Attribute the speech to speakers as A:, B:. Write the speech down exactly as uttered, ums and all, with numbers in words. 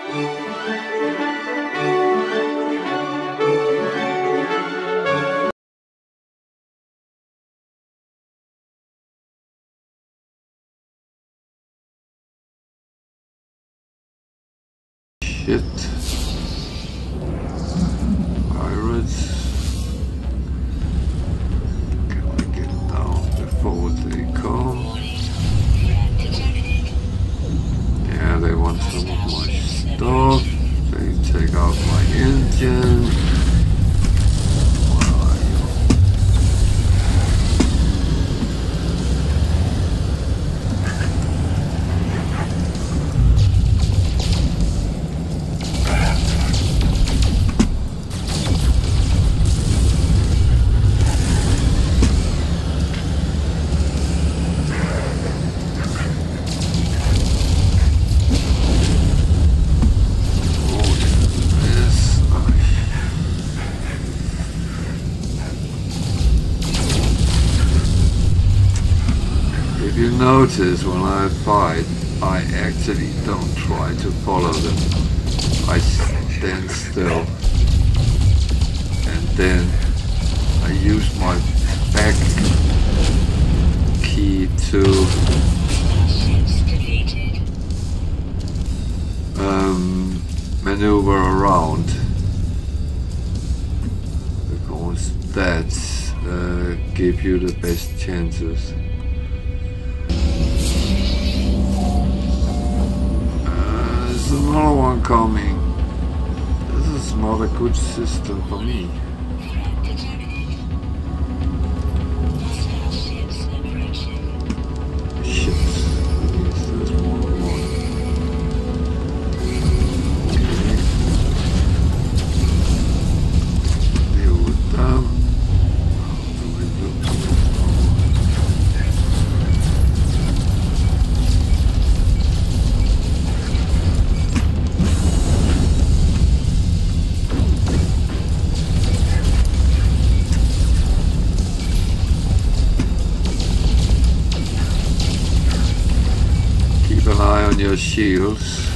A: Shit. Pirates. Can I get down before they come? Yeah, they want some of my stuff. They take out my engine. Where are you? You notice when I fight, I actually don't try to follow them. I stand still and then I use my back key to um, maneuver around, because that uh, gives you the best chances. Another one coming. This is not a good system for me. Shit. Yes, there's more than one. Okay. Deal with them. How do we look at this? Keep an eye on your shields.